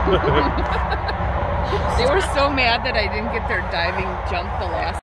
They were so mad that I didn't get their diving jump the last